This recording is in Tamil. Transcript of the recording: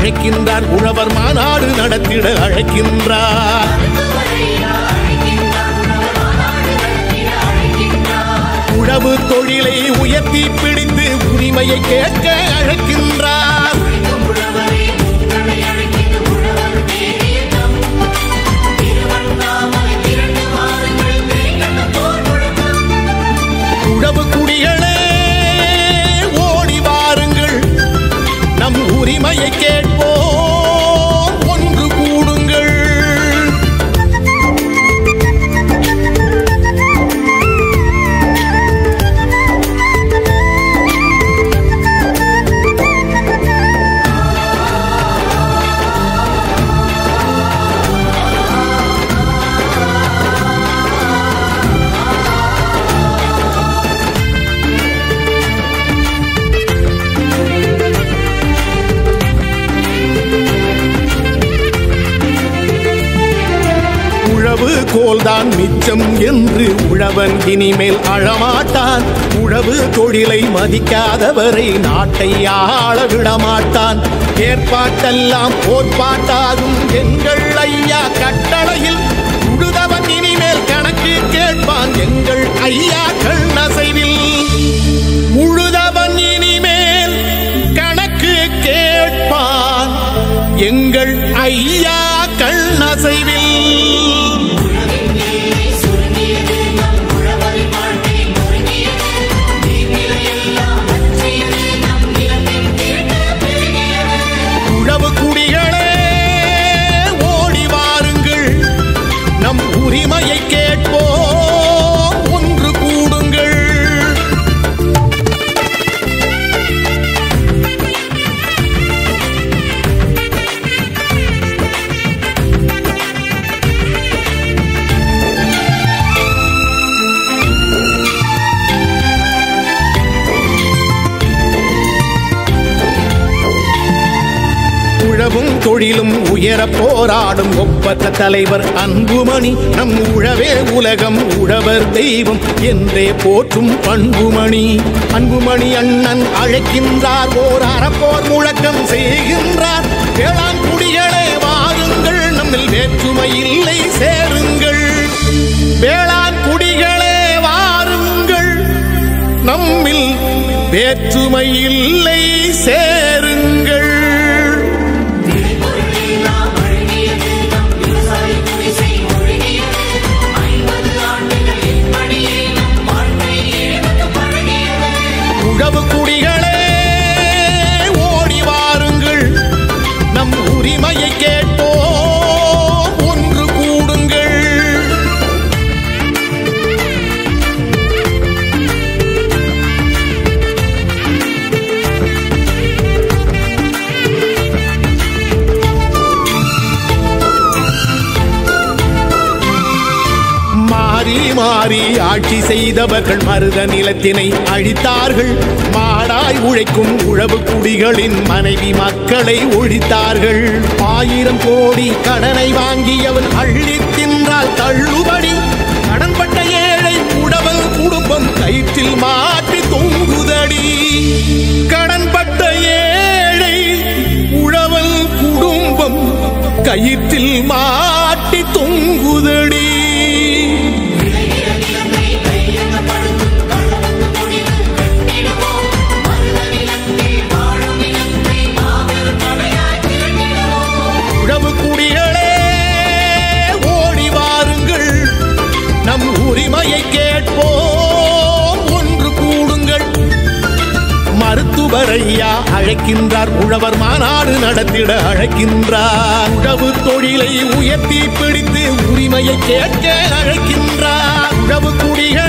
அழைக்கின்றார். உழவர் மாநாடு நடத்திட அழைக்கின்றார். உழவு தொழிலை உயர்த்தி பிடித்து உரிமையை கேட்க அழைக்கின்றார். உழவு குடிகளே ஓடி வாருங்கள், நம் உரிமையை கேட்போம், ஒன்று கூடுங்கள். உழவு கோல்தான் மிச்சம் என்று உழவன் இனிமேல் அழமாட்டான். உழவு தொழிலை மதிக்காதவரை நாட்டை ஆள விடமாட்டான். ஏற்பாட்டெல்லாம் போர்ப்பாட்டாகும் எங்கள் ஐயா கட்டளையில் உழுதவன் இனிமேல் கணக்கு கேட்பான் எங்கள் ஐயா கண்ணசைவில். உழுதவன் இனிமேல் கணக்கு கேட்பான் எங்கள் ஐயா கண்ணசைவில். உழவு குடிகளே ஓடி வாருங்கள், நம் உரிமையை கேட்போம், ஒன்று கூடுங்கள். உழவும் தொழிலும் உயர போராடும் ஒப்பற்ற தலைவர் அன்புமணி. நம் உழவே உலகம், உழவர் தெய்வம் என்றே போற்றும் பண்புமணி. அன்புமணி அண்ணன் அழைக்கின்றார், ஓர் அறப்போர் முழக்கம் செய்கின்றார். வேளாண் குடிகளே வாருங்கள், நம்மில் வேற்றுமை இல்லை சேருங்கள். வேளாண் குடிகளே வாருங்கள், நம்மில் வேற்றுமை இல்லை சேருங்கள். உழவு குடிகளே ஓடி வாருங்கள், நம் உரிமையை கேட்போம், ஒன்று கூடுங்கள். மாறி மாறி ஆட்சி செய்தவர்கள் மருத நிலத்தினை அழித்தார்கள். மாடாய் உழைக்கும் உழவு குடிகளின் மனைவி மக்களை ஒழித்தார்கள். 1000 கோடி கடனை வாங்கியவன் அள்ளி தின்றால் தள்ளுபடி. கடன்பட்ட ஏழை உழவன் குடும்பம் கயிற்றில் மாட்டி தொங்குதடி. கடன்பட்ட ஏழை உழவன் குடும்பம் கயிற்றில் மாட்டி தொங்குதடி. உழவு குடிகளே ஓடி வாருங்கள், நம் உரிமையை கேட்போம், ஒன்று கூடுங்கள். மருத்துவர் ஐயா அழைக்கின்றார், உழவர் மாநாடு நடத்திட அழைக்கின்றார். உழவு தொழிலை உயர்த்தி பிடித்து உரிமையை கேட்க அழைக்கின்றார். உழவு குடிகள்